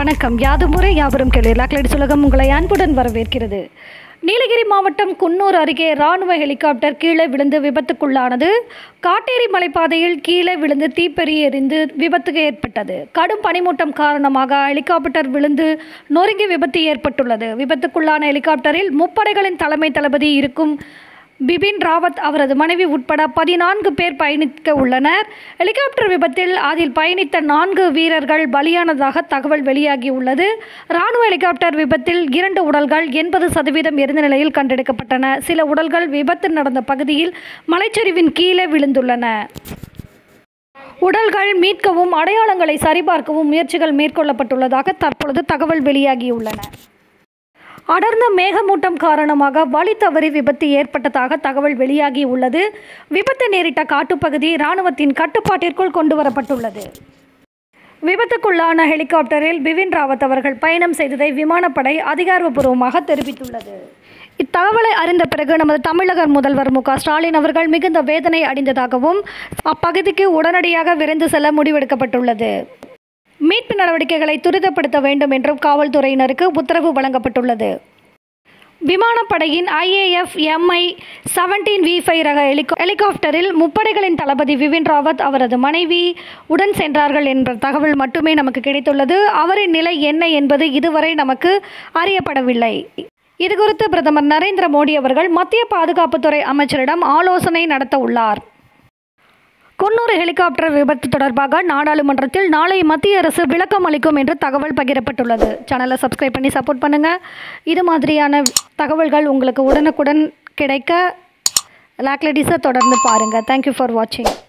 வணக்கம். யாதுமுறை யாவரும் கேளு. லாக் லேடிஸ் உலகம் உங்களை அன்புடன் வரவேற்கிறது. நீலகிரி மாவட்டம் குன்னூர் அருகே ராணுவ ஹெலிகாப்டர் கீழே விழுந்து விபத்துக்குள்ளானது. காட்டேரி மலைப்பாதையில் கீழே விழுந்து தீப்பெறி எரிந்து விபத்து ஏற்பட்டது. கடும் பனிமூட்டம் காரணமாக ஹெலிகாப்டர் விழுந்து நொறுங்கி விபத்து ஏற்பட்டுள்ளது. விபத்துக்குள்ளான ஹெலிகாப்டரில் முப்படைகளின் தலைமை தளபதி இருக்கும் பிபின் ராவத் அவரது மனைவி உட்பட 14 பேர் பயணிக்க உள்ளனர். ஹெலிகாப்டர் விபத்தில் அதில் பயணித்த 4 வீரர்கள் பலியானதாக தகவல் வெளியாகியுள்ளது. ராணுவ ஹெலிகாப்டர் விபத்தில் 2 உடல்கள் 80% எரிந்த நிலையில் கண்டெடுக்கப்பட்டன. சில உடல்கள் விபத்து நடந்த பகுதியில் மலைச்சரிவின் கீழே விழுந்துள்ளன. உடல்கள் மீட்கவும் அடையாளங்களை சரிபார்க்கவும் முயற்சிகள் மேற்கொள்ளப்பட்டுள்ளதாக தற்பொழுது தகவல் வெளியாகியுள்ளன. அடர்ந்த மேகமூட்டம் காரணமாக வழி தவறி விபத்து ஏற்பட்டதாக தகவல் வெளியாகியுள்ளது. விபத்து நேரிட்ட காட்டுப்பகுதி இராணுவத்தின் கட்டுப்பாட்டிற்குள் கொண்டு வரப்பட்டுள்ளது. விபத்துக்குள்ளான ஹெலிகாப்டரில் பிபின் ராவத் அவர்கள் பயணம் செய்ததை விமானப்படை அதிகாரப்பூர்வமாக தெரிவித்துள்ளது. இத்தகவலை அறிந்த பிறகு நமது தமிழக முதல்வர் மு.க.ஸ்டாலின் அவர்கள் மிகுந்த வேதனை அடைந்ததாகவும் அப்பகுதிக்கு உடனடியாக விரைந்து செல்ல முடிவெடுக்கப்பட்டுள்ளது. மீட்பு நடவடிக்கைகளை துரிதப்படுத்த வேண்டும் என்றும் காவல்துறையினருக்கு உத்தரவு வழங்கப்பட்டுள்ளது. விமானப்படையின் IAF Mi-17V5 ரக ஹெலிகாப்டரில் முப்படைகளின் தளபதி பிபின் ராவத் அவரது மனைவி உடன் சென்றார்கள் என்ற தகவல் மட்டுமே நமக்கு கிடைத்துள்ளது. அவரின் நிலை என்ன என்பது இதுவரை நமக்கு அறியப்படவில்லை. இதுகுறித்து பிரதமர் நரேந்திர மோடி அவர்கள் மத்திய பாதுகாப்புத்துறை அமைச்சரிடம் ஆலோசனை நடத்த உள்ளார். குன்னூர் ஹெலிகாப்டர் விபத்து தொடர்பாக நாடாளுமன்றத்தில் நாளை மத்திய அரசு விளக்கம் அளிக்கும் என்று தகவல் பகிரப்பட்டுள்ளது. சேனலை சப்ஸ்கிரைப் பண்ணி சப்போர்ட் பண்ணுங்கள். இது மாதிரியான தகவல்கள் உங்களுக்கு உடனுக்குடன் கிடைக்க லாக் லேடிஸை தொடர்ந்து பாருங்கள். தேங்க்யூ ஃபார் வாட்சிங்.